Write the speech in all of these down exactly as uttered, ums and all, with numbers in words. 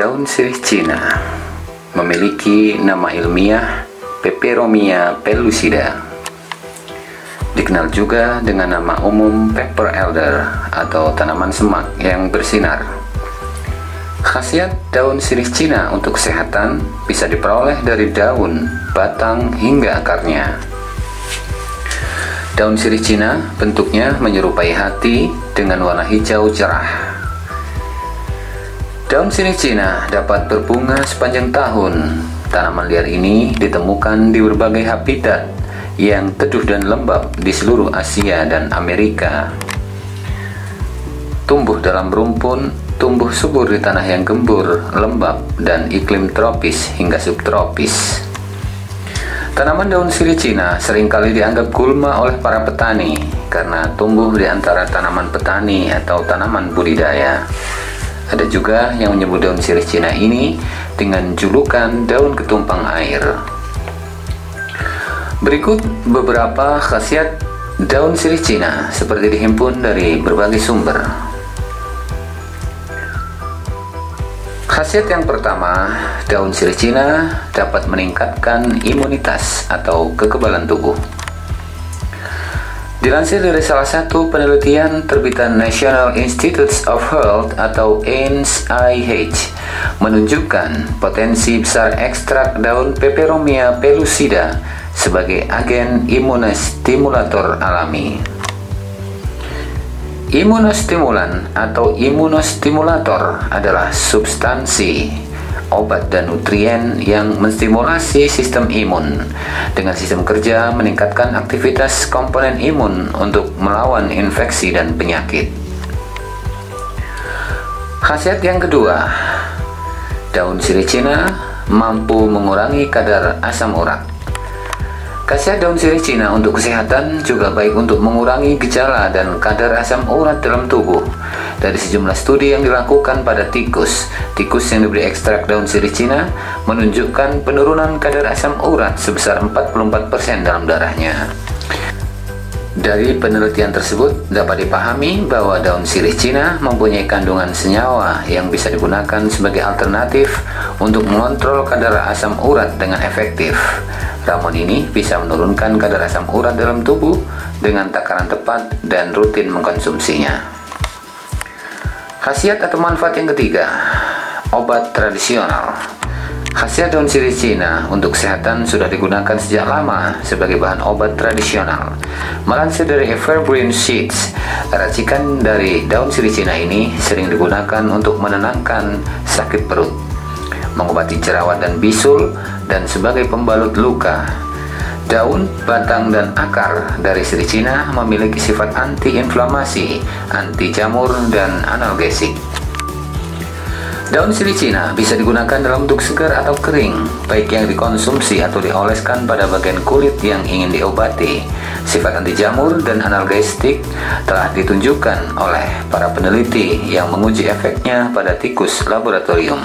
Daun sirih Cina memiliki nama ilmiah Peperomia pellucida. Dikenal juga dengan nama umum pepper elder atau tanaman semak yang bersinar. Khasiat daun sirih Cina untuk kesehatan bisa diperoleh dari daun, batang, hingga akarnya. Daun sirih Cina bentuknya menyerupai hati dengan warna hijau cerah. Daun sirih Cina dapat berbunga sepanjang tahun. Tanaman liar ini ditemukan di berbagai habitat yang teduh dan lembab di seluruh Asia dan Amerika. Tumbuh dalam rumpun, tumbuh subur di tanah yang gembur, lembab, dan iklim tropis hingga subtropis. Tanaman daun sirih Cina seringkali dianggap gulma oleh para petani karena tumbuh di antara tanaman petani atau tanaman budidaya. Ada juga yang menyebut daun sirih Cina ini dengan julukan daun ketumpang air. Berikut beberapa khasiat daun sirih Cina seperti dihimpun dari berbagai sumber. Khasiat yang pertama, daun sirih Cina dapat meningkatkan imunitas atau kekebalan tubuh. Dilansir dari salah satu penelitian terbitan National Institutes of Health atau N I H menunjukkan potensi besar ekstrak daun Peperomia pellucida sebagai agen imunostimulator alami. Imunostimulan atau imunostimulator adalah substansi, obat dan nutrien yang menstimulasi sistem imun dengan sistem kerja meningkatkan aktivitas komponen imun untuk melawan infeksi dan penyakit. Khasiat yang kedua, daun sirih Cina mampu mengurangi kadar asam urat. Khasiat daun sirih Cina untuk kesehatan juga baik untuk mengurangi gejala dan kadar asam urat dalam tubuh. Dari sejumlah studi yang dilakukan pada tikus, tikus yang diberi ekstrak daun sirih Cina menunjukkan penurunan kadar asam urat sebesar empat puluh empat persen dalam darahnya. Dari penelitian tersebut dapat dipahami bahwa daun sirih Cina mempunyai kandungan senyawa yang bisa digunakan sebagai alternatif untuk mengontrol kadar asam urat dengan efektif. Ramuan ini bisa menurunkan kadar asam urat dalam tubuh dengan takaran tepat dan rutin mengkonsumsinya. Khasiat atau manfaat yang ketiga, obat tradisional. Khasiat daun sirih Cina untuk kesehatan sudah digunakan sejak lama sebagai bahan obat tradisional. Melansir dari Evergreen Seeds, racikan dari daun sirih Cina ini sering digunakan untuk menenangkan sakit perut, mengobati jerawat dan bisul, dan sebagai pembalut luka. Daun, batang, dan akar dari sirih Cina memiliki sifat anti-inflamasi, anti jamur, dan analgesik. Daun sirih Cina bisa digunakan dalam bentuk segar atau kering, baik yang dikonsumsi atau dioleskan pada bagian kulit yang ingin diobati. Sifat anti jamur dan analgesik telah ditunjukkan oleh para peneliti yang menguji efeknya pada tikus laboratorium.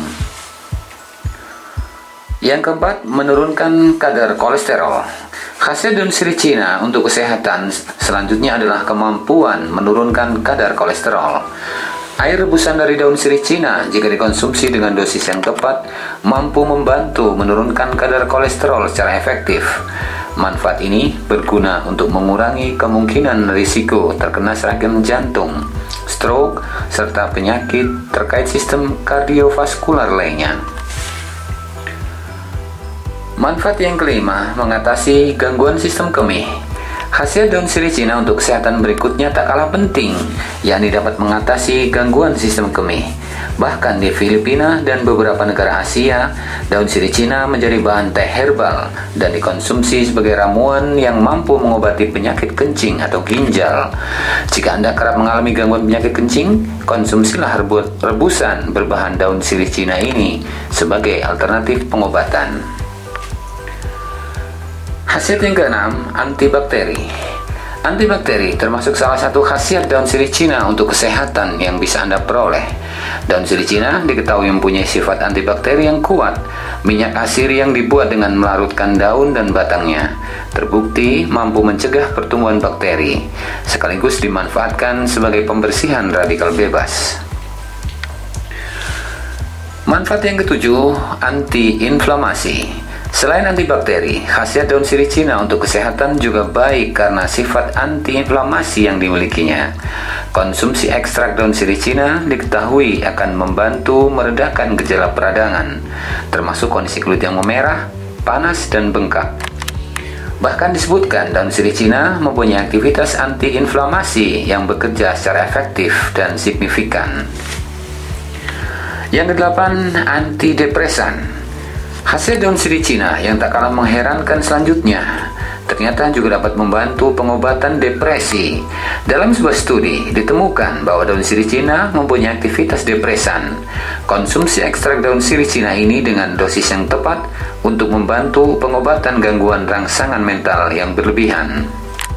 Yang keempat, menurunkan kadar kolesterol. Khasiat daun sirih Cina untuk kesehatan selanjutnya adalah kemampuan menurunkan kadar kolesterol. Air rebusan dari daun sirih Cina jika dikonsumsi dengan dosis yang tepat mampu membantu menurunkan kadar kolesterol secara efektif. Manfaat ini berguna untuk mengurangi kemungkinan risiko terkena serangan jantung, stroke, serta penyakit terkait sistem kardiovaskular lainnya. Manfaat yang kelima, mengatasi gangguan sistem kemih. Khasiat daun sirih Cina untuk kesehatan berikutnya tak kalah penting, yakni dapat mengatasi gangguan sistem kemih. Bahkan di Filipina dan beberapa negara Asia, daun sirih Cina menjadi bahan teh herbal dan dikonsumsi sebagai ramuan yang mampu mengobati penyakit kencing atau ginjal. Jika Anda kerap mengalami gangguan penyakit kencing, konsumsilah rebusan berbahan daun sirih Cina ini sebagai alternatif pengobatan. Khasiat yang keenam, antibakteri. Antibakteri termasuk salah satu khasiat daun sirih Cina untuk kesehatan yang bisa Anda peroleh. Daun sirih Cina diketahui mempunyai sifat antibakteri yang kuat. Minyak asiri yang dibuat dengan melarutkan daun dan batangnya terbukti mampu mencegah pertumbuhan bakteri, sekaligus dimanfaatkan sebagai pembersihan radikal bebas. Manfaat yang ketujuh, anti-inflamasi. Selain antibakteri, khasiat daun sirih Cina untuk kesehatan juga baik karena sifat antiinflamasi yang dimilikinya. Konsumsi ekstrak daun sirih Cina diketahui akan membantu meredakan gejala peradangan, termasuk kondisi kulit yang memerah, panas, dan bengkak. Bahkan disebutkan daun sirih Cina mempunyai aktivitas antiinflamasi yang bekerja secara efektif dan signifikan. Yang kedelapan, antidepresan. Khasiat daun sirih Cina yang tak kalah mengherankan selanjutnya ternyata juga dapat membantu pengobatan depresi. Dalam sebuah studi ditemukan bahwa daun sirih Cina mempunyai aktivitas depresan. Konsumsi ekstrak daun sirih Cina ini dengan dosis yang tepat untuk membantu pengobatan gangguan rangsangan mental yang berlebihan.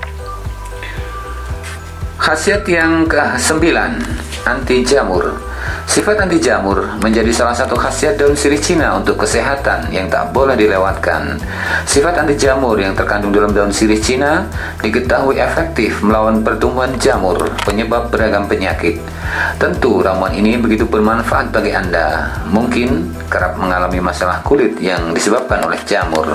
Khasiat yang kesembilan, anti jamur. Sifat anti jamur menjadi salah satu khasiat daun sirih Cina untuk kesehatan yang tak boleh dilewatkan. Sifat anti jamur yang terkandung dalam daun sirih Cina diketahui efektif melawan pertumbuhan jamur, penyebab beragam penyakit. Tentu ramuan ini begitu bermanfaat bagi Anda, mungkin kerap mengalami masalah kulit yang disebabkan oleh jamur.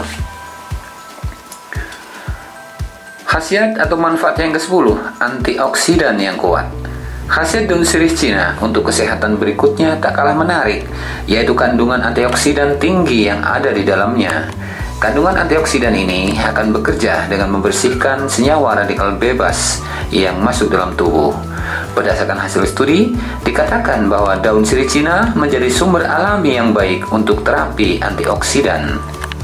Khasiat atau manfaat yang kesepuluh, antioksidan yang kuat. Khasiat daun sirih Cina untuk kesehatan berikutnya tak kalah menarik, yaitu kandungan antioksidan tinggi yang ada di dalamnya. Kandungan antioksidan ini akan bekerja dengan membersihkan senyawa radikal bebas yang masuk dalam tubuh. Berdasarkan hasil studi, dikatakan bahwa daun sirih Cina menjadi sumber alami yang baik untuk terapi antioksidan.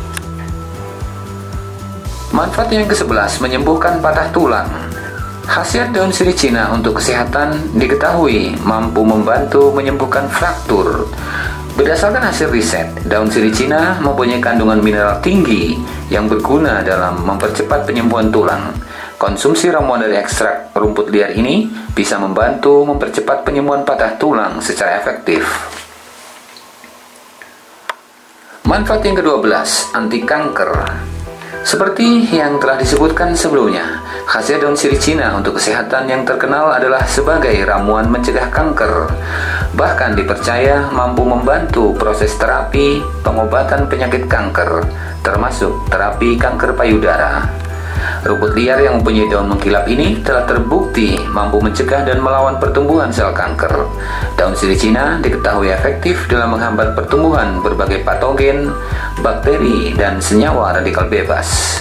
Manfaat yang kesebelas, menyembuhkan patah tulang. Khasiat daun sirih Cina untuk kesehatan diketahui mampu membantu menyembuhkan fraktur. Berdasarkan hasil riset, daun sirih Cina mempunyai kandungan mineral tinggi yang berguna dalam mempercepat penyembuhan tulang. Konsumsi ramuan dari ekstrak rumput liar ini bisa membantu mempercepat penyembuhan patah tulang secara efektif. Manfaat yang kedua belas, anti kanker. Seperti yang telah disebutkan sebelumnya, khasiat daun sirih Cina untuk kesehatan yang terkenal adalah sebagai ramuan mencegah kanker. Bahkan dipercaya mampu membantu proses terapi pengobatan penyakit kanker, termasuk terapi kanker payudara. Rumput liar yang mempunyai daun mengkilap ini telah terbukti mampu mencegah dan melawan pertumbuhan sel kanker. Daun sirih Cina diketahui efektif dalam menghambat pertumbuhan berbagai patogen, bakteri, dan senyawa radikal bebas.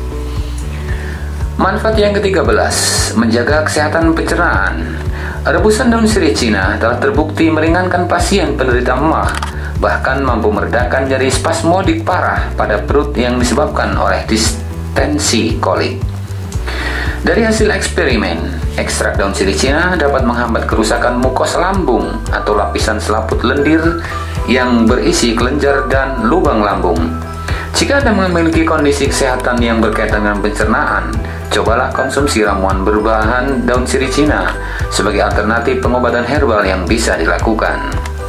Manfaat yang ketiga belas, menjaga kesehatan pencernaan. Rebusan daun sirih Cina telah terbukti meringankan pasien penderita emah, bahkan mampu meredakan nyeri spasmodik parah pada perut yang disebabkan oleh distensi kolik. Dari hasil eksperimen, ekstrak daun sirih Cina dapat menghambat kerusakan mukosa lambung atau lapisan selaput lendir yang berisi kelenjar dan lubang lambung. Jika Anda memiliki kondisi kesehatan yang berkaitan dengan pencernaan, cobalah konsumsi ramuan berbahan daun sirih Cina sebagai alternatif pengobatan herbal yang bisa dilakukan.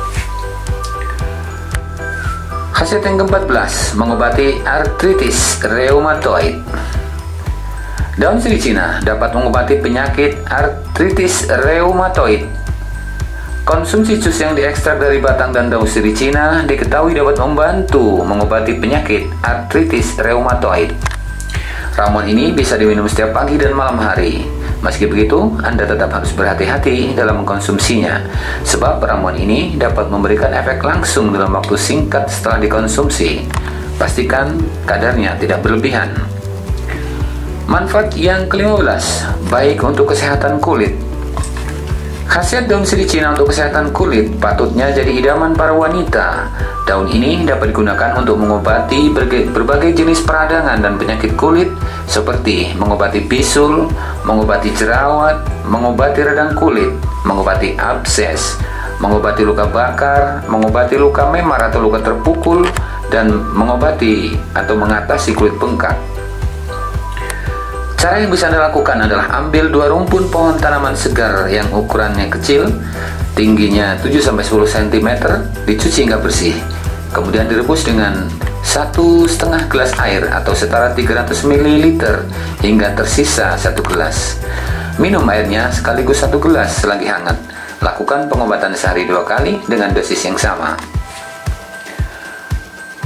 Khasiat yang keempat belas, mengobati artritis reumatoid. Daun sirih Cina dapat mengobati penyakit artritis reumatoid. Konsumsi jus yang diekstrak dari batang dan daun sirih Cina diketahui dapat membantu mengobati penyakit artritis reumatoid. Ramuan ini bisa diminum setiap pagi dan malam hari. Meski begitu, Anda tetap harus berhati-hati dalam mengkonsumsinya, sebab ramuan ini dapat memberikan efek langsung dalam waktu singkat setelah dikonsumsi. Pastikan kadarnya tidak berlebihan. Manfaat yang kelima belas, baik untuk kesehatan kulit. Khasiat daun sirih Cina untuk kesehatan kulit patutnya jadi idaman para wanita. Daun ini dapat digunakan untuk mengobati berbagai jenis peradangan dan penyakit kulit seperti mengobati bisul, mengobati jerawat, mengobati radang kulit, mengobati abses, mengobati luka bakar, mengobati luka memar atau luka terpukul, dan mengobati atau mengatasi kulit bengkak. Cara yang bisa Anda lakukan adalah ambil dua rumpun pohon tanaman segar yang ukurannya kecil, tingginya tujuh sampai sepuluh sentimeter, dicuci hingga bersih. Kemudian direbus dengan satu setengah gelas air atau setara tiga ratus mililiter hingga tersisa satu gelas. Minum airnya sekaligus satu gelas selagi hangat. Lakukan pengobatan sehari dua kali dengan dosis yang sama.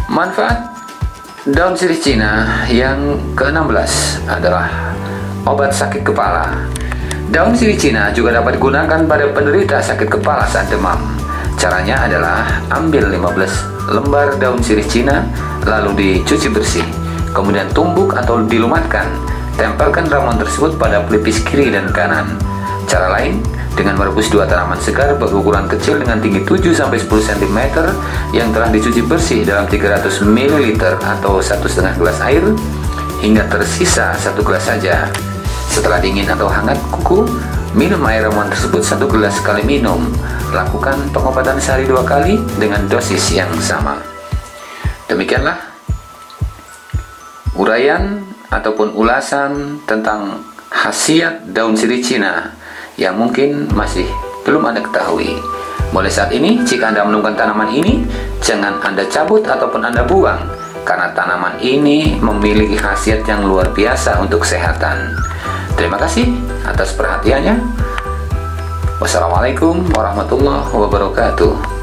Manfaat daun sirih Cina yang keenam belas adalah obat sakit kepala. Daun sirih Cina juga dapat digunakan pada penderita sakit kepala saat demam. Caranya adalah ambil lima belas lembar daun sirih Cina, lalu dicuci bersih, kemudian tumbuk atau dilumatkan. Tempelkan ramuan tersebut pada pelipis kiri dan kanan. Cara lain, dengan merebus dua tanaman segar berukuran kecil dengan tinggi tujuh sampai sepuluh sentimeter yang telah dicuci bersih dalam tiga ratus mililiter atau satu setengah gelas air hingga tersisa satu gelas saja. Setelah dingin atau hangat kuku, minum air ramuan tersebut satu gelas sekali minum. Lakukan pengobatan sehari dua kali dengan dosis yang sama. Demikianlah uraian ataupun ulasan tentang khasiat daun sirih Cina yang mungkin masih belum Anda ketahui. Mulai saat ini, jika Anda menemukan tanaman ini, jangan Anda cabut ataupun Anda buang, karena tanaman ini memiliki khasiat yang luar biasa untuk kesehatan. Terima kasih atas perhatiannya. Wassalamualaikum warahmatullahi wabarakatuh.